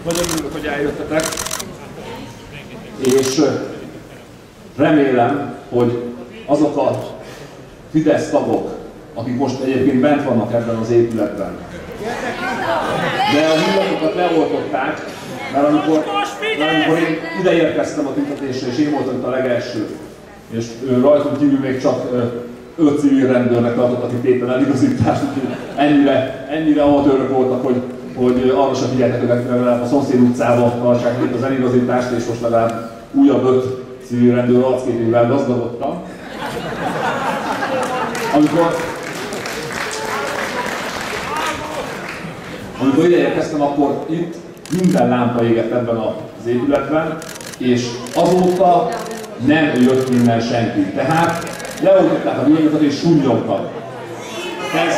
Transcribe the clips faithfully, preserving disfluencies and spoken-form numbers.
Nagyon örülök, hogy eljöttetek, és remélem, hogy azok a Fidesz tagok, akik most egyébként bent vannak ebben az épületben, de a hívatokat leoltották, mert amikor, mert amikor én ide érkeztem a tüntetésre, és én voltam itt a legelső, és rajtunk kívül még csak öt civil rendőrnek tartottak itt éppen eligazítást, úgyhogy ennyire, ennyire amatőrök voltak, hogy, hogy arra sem figyeltek, hogy legalább a szomszéd utcában tartsák itt az eligazítást, és most legalább újabb öt civil rendőr arcképével gazdagodtam. Amikor, amikor ide érkeztem, akkor itt minden lámpa égett ebben az épületben, és azóta nem jött innen senki. Tehát leoltották a villanyokat és sunnyogtak. Ez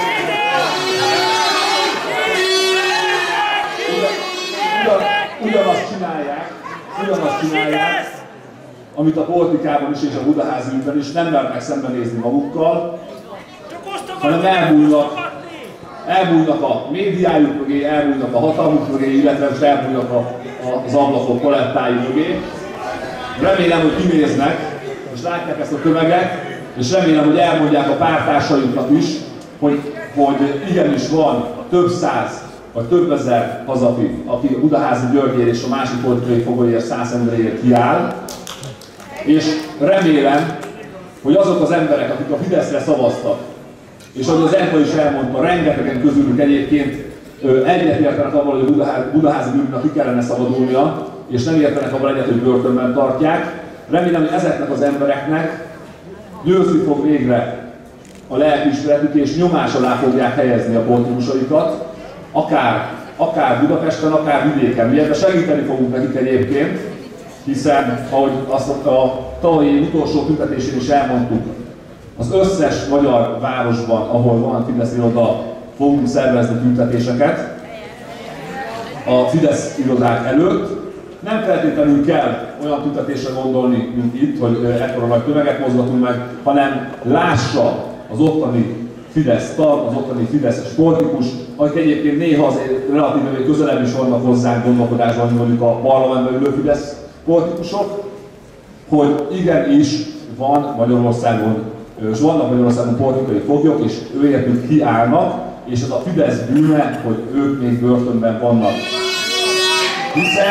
ugyan, ugyanazt csinálják, ugyanazt csinálják, amit a politikában is és a Budaházi ügyben is, nem mernek szembenézni magukkal, hanem elbújnak, elbújnak a médiájuk mögé, elbújnak a hatalmuk mögé, illetve most elbújnak a, a, az ablakok palettái mögé. Remélem, hogy kinéznek, és látják ezt a tömeget, és remélem, hogy elmondják a pártársaiknak is, hogy, hogy igenis van több száz vagy több ezer hazafi, aki a Budaházi Györgyért és a másik politikai fogolyért, Szász Endréért kiáll. És remélem, hogy azok az emberek, akik a Fideszre szavaztak, és ahogy az Erka is elmondta, rengetegen közülük egyébként egyetértenek abban, hogy a Budaházi Györgynek ki kellene szabadulnia, és nem értenek abban egyet, hogy börtönben tartják. Remélem, hogy ezeknek az embereknek győzni fog végre a lelkiismeretük, és nyomás alá fogják helyezni a politikusaikat, akár, akár Budapesten, akár vidéken. Mi ebben segíteni fogunk nekik egyébként, hiszen, ahogy azt a tavalyi utolsó tüntetésén is elmondtuk, az összes magyar városban, ahol van Fidesz iroda, fogunk szervezni tüntetéseket a Fidesz irodák előtt. Nem feltétlenül kell olyan tüntetésre gondolni, mint itt, hogy ekkora nagy tömeget mozgatunk meg, hanem lássa az ottani Fidesz tag, az ottani Fideszes politikus, akik egyébként néha azért relatíve közelebb is vannak hozzánk gondolkodásban, mint mondjuk a parlamentben ülő Fidesz politikusok, hogy igenis van Magyarországon, és vannak Magyarországon politikai foglyok, és őértük kiállnak, és az a Fidesz bűne, hogy ők még börtönben vannak. Hiszen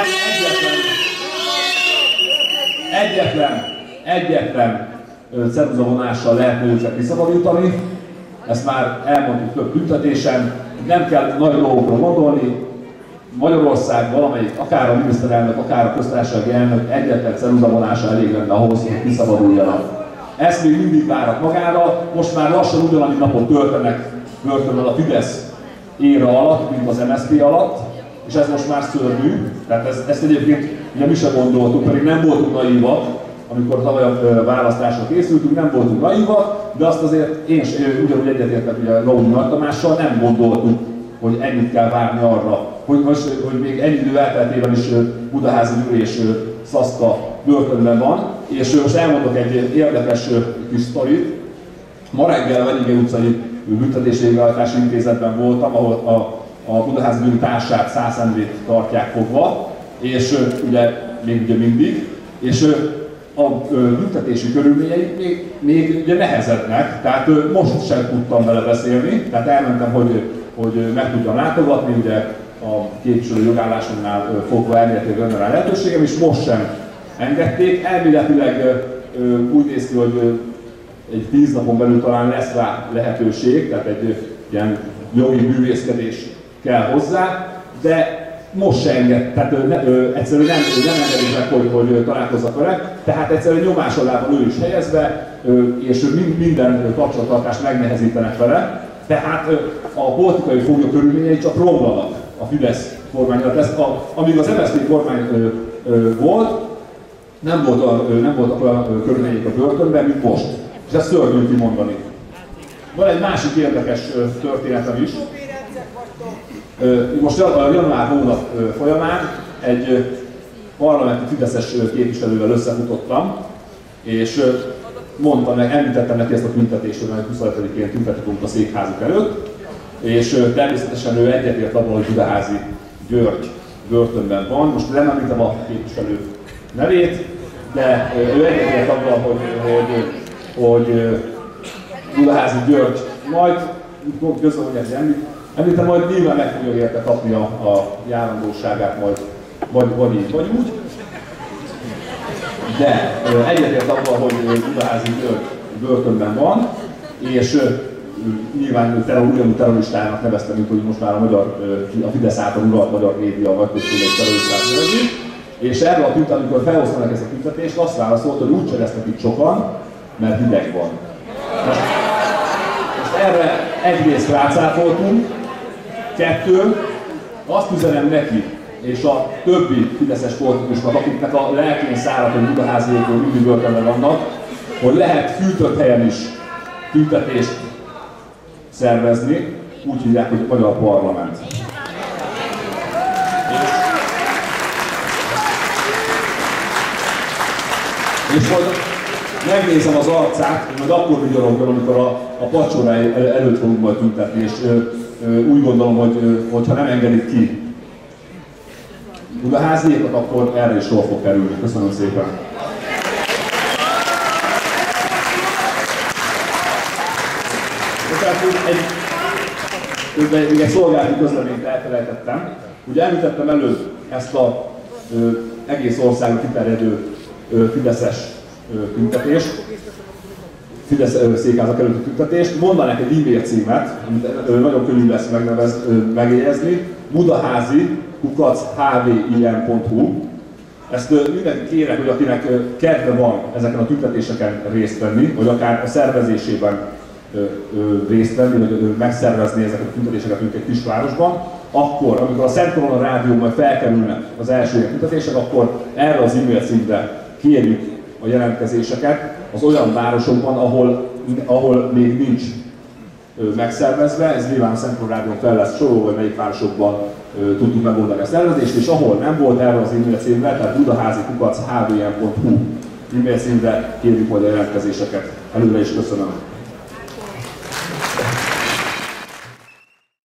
egyetlen, egyetlen, egyetlen ceruzavonással lehetne őket kiszabadítani. Ezt már elmondtuk több tüntetésen, nem kell nagy dolgokról gondolni. Magyarország valamelyik, akár a miniszterelnök, akár a köztársasági elnök egyetlen ceruzavonása elég lenne ahhoz, hogy kiszabaduljanak. Ezt még mindig várat magára, most már lassan ugyanannyi napot töltenek börtönben a Fidesz éra alatt, mint az em es zé pé alatt, és ez most már szörnyű. Tehát ez, ezt egyébként ugye mi sem gondoltuk, pedig nem voltunk naívak, amikor tavaly a választásra készültünk, nem voltunk naívak, de azt azért én ugyanúgy egyetértek ugye Gaudi Nagy Tamással, nem gondoltuk, hogy ennyit kell várni arra, hogy, most, hogy még ennyi idő elteltében is Budaházi Gyuri és Szaszka börtönben van. És most elmondok egy érdekes kis sztorit. Ma reggel a Venyige utcai büntetésvégrehajtási intézetben voltam, ahol a, a Budaházi Gyuri társát, Szász Endrét tartják fogva, és ugye még ugye mindig, és a büntetési körülményei még, még ugye nehezednek, tehát most sem tudtam vele beszélni, tehát elmentem, hogy, hogy meg tudjam látogatni, ugye a képviselő jogállásomnál fogva elméletileg lenne rá lehetőségem, és most sem engedték. Elméletileg úgy néz ki, hogy egy tíz napon belül talán lesz rá lehetőség, tehát egy ilyen jogi művészkedés kell hozzá, de most se enged, tehát ö, ö, egyszerűen nem, nem engedik meg, hogy, hogy találkozzak vele, tehát egyszerűen nyomás alá van ő is helyezve, ö, és minden kapcsolattartást megnehezítenek vele, tehát ö, a politikai foglyok körülményei csak romlanak a Fidesz kormány alatt. Amíg az em es zé pé kormány ö, ö, volt, nem, volt a, ö, nem voltak olyan körülmények a börtönben, mint most. És ezt szörnyű kimondani. Van egy másik érdekes ö, történetem is. Most a január hónap folyamán egy parlamenti fideszes képviselővel összefutottam, és mondtam meg, említettem neki ezt a tüntetést, hogy huszonhetedikén tüntetünk a székházuk előtt, és természetesen ő egyetért abban, hogy Budaházi György börtönben van. Most nem említem a képviselő nevét, de ő egyetért abban, hogy, hogy, hogy Budaházy György majd, pont közben, hogy ezt említ, említem, majd nyilván meg fogja érte kapni a, a járandóságát, majd vagy, vagy így, vagy úgy. De egyetért abban, hogy Budaházy György börtönben van, és nyilván terror, ugyanúgy terroristának nevezte, mint hogy most már a, magyar, a Fidesz által uralt magyar média vagy köztudés terroristának nevezi. És erre a tüntet, amikor felhoztanak ezt a tüntetést, azt válaszolt, hogy úgy cseleztek itt sokan, mert hideg van. Most, most erre egyrészt rácáfoltunk, kettő, azt üzenem neki, és a többi fideszes politikusnak, akiknek a lelkén szárad, hogy Budaházyékról mindig börtönben vannak, hogy lehet fűtött helyen is tüntetést szervezni, úgy hívják, hogy Magyar Parlament. És majd megnézem az arcát, hogy majd akkor vigyorogjon, amikor a, a pacsora előtt fogunk majd tüntetni, és ö, ö, úgy gondolom, hogy ö, ha nem engedik ki Budaházyékat, akkor erre is sor fog kerülni. Köszönöm szépen! Egy, még egy szolgálati közleményt elfelejtettem. Ugye említettem előbb ezt az egész országra kiterjedő ö, fideszes ö, tüntetést, Fidesz ö, székházak előtti tüntetést. Mondanak egy e-mail címet, amit ö, nagyon könnyű lesz megnevez, ö, megjegyezni, budaházy kukac h v i n pont h u. Ezt ö, mindenki kérek, hogy akinek ö, kedve van ezeken a tüntetéseken részt venni, vagy akár a szervezésében ö, ö, részt venni, vagy ö, megszervezni ezeket a tüntetéseket egy kisvárosban, akkor, amikor a Szent Korona Rádió majd felkerülnek az első ilyen tüntetések, akkor erre az e-mail címre kérjük a jelentkezéseket az olyan városokban, ahol, ahol még nincs ö, megszervezve, ez nyilván a Szent Korona Rádión fel lesz sorolva, hogy melyik városokban ö, tudtuk megoldani a szervezést, és ahol nem volt erre az e-mail címre, tehát budaházy kukac h v n pont h u e-mail címre kérjük majd a jelentkezéseket. Előre is köszönöm.